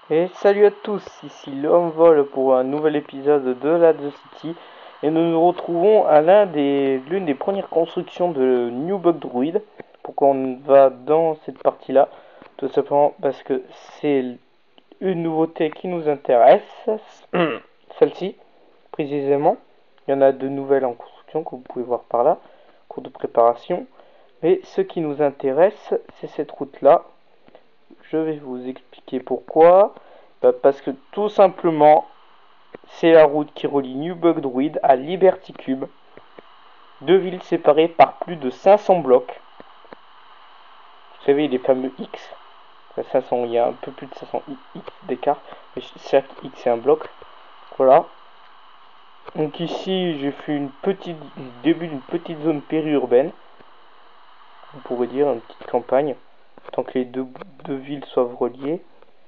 Et salut à tous, ici l'homme vol pour un nouvel épisode de la The City. Et nous nous retrouvons à l'une des premières constructions de New Bug Druid. Pourquoi on va dans cette partie-là? Tout simplement parce que c'est une nouveauté qui nous intéresse. Celle-ci, précisément. Il y en a de nouvelles en construction que vous pouvez voir par là, cours de préparation. Mais ce qui nous intéresse, c'est cette route-là. Je vais vous expliquer pourquoi. Parce que tout simplement, c'est la route qui relie New Bug Druid à Liberty Cube. Deux villes séparées par plus de 500 blocs. Vous savez, les fameux X. Enfin, 500, il y a un peu plus de 500 X d'écart. Mais chaque X est un bloc. Voilà. Donc ici, j'ai fait début d'une petite zone périurbaine. On pourrait dire une petite campagne. Tant que les deux villes soient reliées.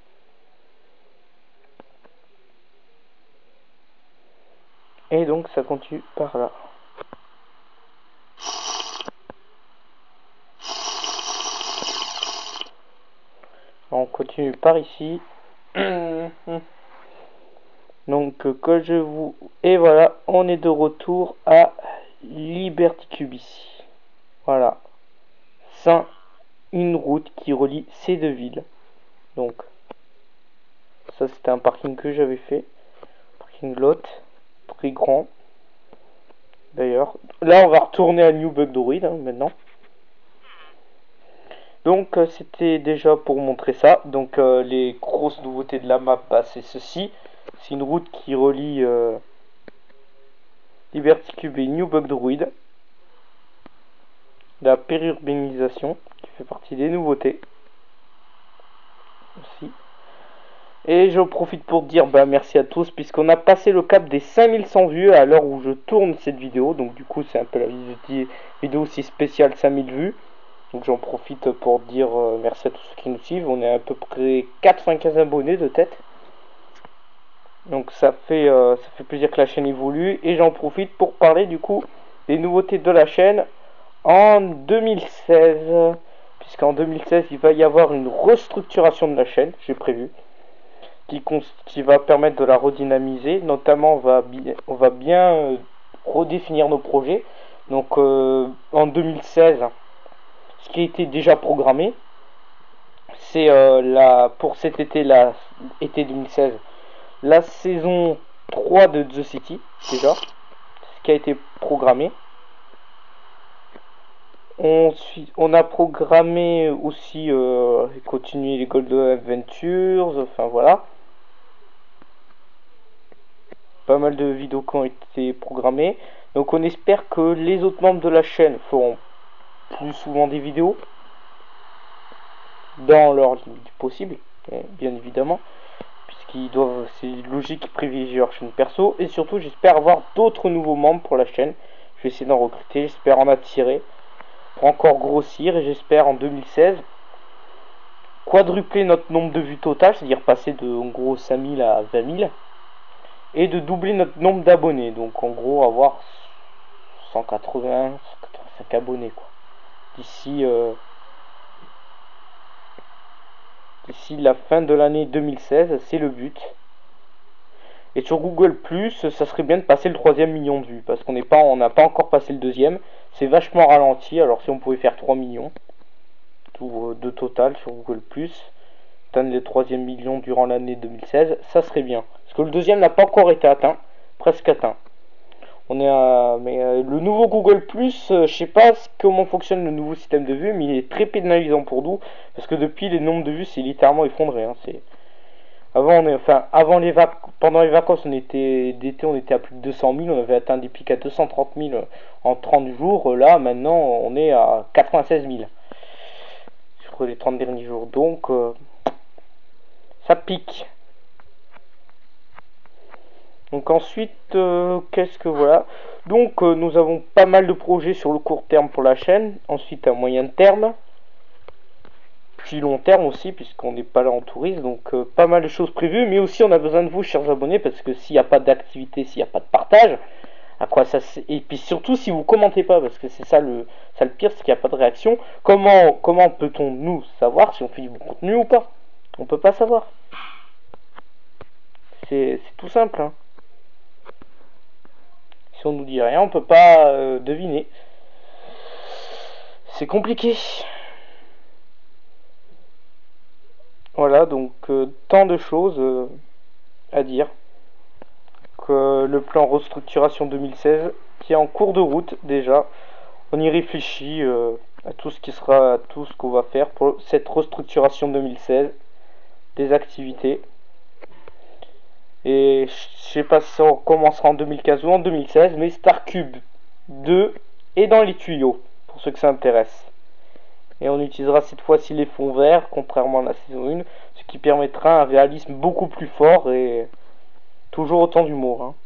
Et donc ça continue par là. On continue par ici. Donc que je vous... Et voilà, on est de retour à Liberty Cube ici. Voilà. C'est une route qui relie ces deux villes. Donc, ça c'était un parking que j'avais fait. Parking lot. Très grand. D'ailleurs. Là, on va retourner à New Bug Druid maintenant. Donc, c'était déjà pour montrer ça. Donc, les grosses nouveautés de la map, c'est ceci. C'est une route qui relie Liberty Cube et New Bug Druid. La périurbanisation qui fait partie des nouveautés aussi. Et j'en profite pour dire merci à tous puisqu'on a passé le cap des 5100 vues à l'heure où je tourne cette vidéo. Donc du coup c'est un peu la vidéo aussi spéciale 5000 vues. Donc j'en profite pour dire merci à tous ceux qui nous suivent. On est à peu près 95 abonnés de tête. Donc ça fait plaisir que la chaîne évolue. Et j'en profite pour parler du coup des nouveautés de la chaîne en 2016. Puisqu'en 2016 il va y avoir une restructuration de la chaîne, j'ai prévu. Qui va permettre de la redynamiser. Notamment on va bien redéfinir nos projets. Donc en 2016, ce qui a été déjà programmé, c'est pour cet été, été 2016, la saison 3 de The City, déjà, ce qui a été programmé. On a programmé aussi continuer les Golden Adventures, enfin voilà. Pas mal de vidéos qui ont été programmées. Donc on espère que les autres membres de la chaîne feront plus souvent des vidéos. Dans leur limite possible, bien évidemment. Puisqu'ils doivent, c'est logique qu'ils privilégient leur chaîne perso. Et surtout j'espère avoir d'autres nouveaux membres pour la chaîne. Je vais essayer d'en recruter, j'espère en attirer. Pour encore grossir. Et j'espère en 2016 quadrupler notre nombre de vues total. C'est-à-dire passer de en gros 5000 à 20 000. Et de doubler notre nombre d'abonnés. Donc en gros avoir 185 abonnés quoi. D'ici la fin de l'année 2016, c'est le but. Et sur Google+, ça serait bien de passer le 3e million de vues. Parce qu'on n'a pas encore passé le 2e. C'est vachement ralenti. Alors si on pouvait faire 3 millions de total sur Google+, atteindre le 3e million durant l'année 2016, ça serait bien. Parce que le 2e n'a pas encore été atteint. Presque atteint. Le nouveau Google+, je sais pas comment fonctionne le nouveau système de vues, mais il est très pénalisant pour nous, parce que depuis les nombres de vues c'est littéralement effondré. Pendant les vacances d'été on était à plus de 200 000, on avait atteint des pics à 230 000 en 30 jours. Là maintenant on est à 96 000 sur les 30 derniers jours, donc ça pique. Donc ensuite, qu'est-ce que voilà. Donc nous avons pas mal de projets sur le court terme pour la chaîne. Ensuite à moyen terme. Puis long terme aussi, puisqu'on n'est pas là en tourisme. Donc pas mal de choses prévues. Mais aussi on a besoin de vous, chers abonnés, parce que s'il n'y a pas d'activité, s'il n'y a pas de partage, à quoi ça et puis surtout si vous commentez pas, parce que c'est ça le pire, c'est qu'il n'y a pas de réaction. Comment peut-on nous savoir si on fait du bon contenu ou pas? On peut pas savoir. C'est tout simple, hein. Si on nous dit rien, on peut pas deviner. C'est compliqué. Voilà, donc tant de choses à dire. Que le plan restructuration 2016 qui est en cours de route déjà. On y réfléchit à tout ce qui sera, à tout ce qu'on va faire pour cette restructuration 2016 des activités. Et je sais pas si ça commencera en 2015 ou en 2016, mais Starcube 2 est dans les tuyaux, pour ceux que ça intéresse. Et on utilisera cette fois-ci les fonds verts, contrairement à la saison 1, ce qui permettra un réalisme beaucoup plus fort et toujours autant d'humour, hein.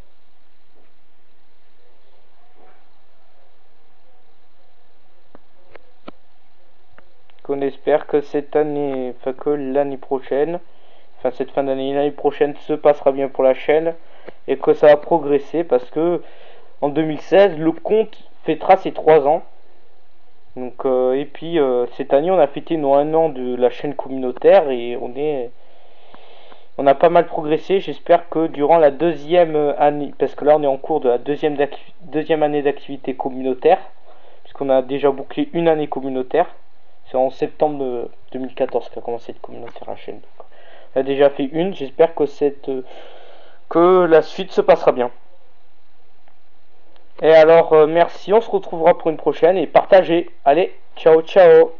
Qu'on espère que cette année, enfin que l'année prochaine, enfin cette fin d'année, l'année prochaine se passera bien pour la chaîne et que ça va progresser parce que en 2016 le compte fêtera ses 3 ans. Donc et puis cette année on a fêté nos 1 an de la chaîne communautaire et on a pas mal progressé. J'espère que durant la deuxième année, parce que là on est en cours de la deuxième année d'activité communautaire, puisqu'on a déjà bouclé une année communautaire. C'est en septembre 2014 qu'a commencé le communautaire à la chaîne. Donc, on a déjà fait une. J'espère que la suite se passera bien. Et alors merci, on se retrouvera pour une prochaine et partagez. Allez, ciao ciao.